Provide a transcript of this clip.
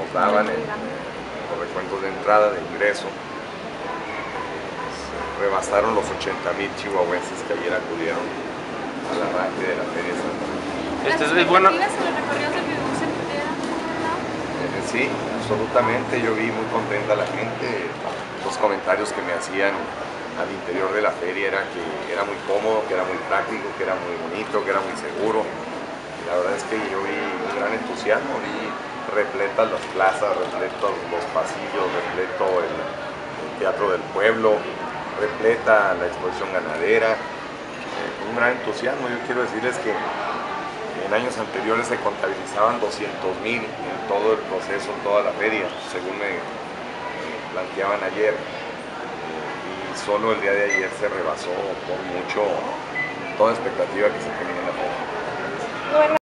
nos daban en los recuentos de entrada, de ingreso, rebasaron los 80,000 chihuahuenses que ayer acudieron al arranque de la Feria de Santa Fe. Es bueno. ¿Las expectativas sobre recorridos de Metrobús se cumplieron? Sí, absolutamente, yo vi muy contenta a la gente. Los comentarios que me hacían al interior de la feria era que era muy cómodo, que era muy práctico, que era muy bonito, que era muy seguro. Y la verdad es que yo vi un gran entusiasmo, vi repletas las plazas, repletos los pasillos, repleto el Teatro del Pueblo, repleta la exposición ganadera, un gran entusiasmo. Yo quiero decirles que en años anteriores se contabilizaban 200,000 en todo el proceso, en toda la feria, según me planteaban ayer, y solo el día de ayer se rebasó por mucho toda expectativa que se tenía en la feria.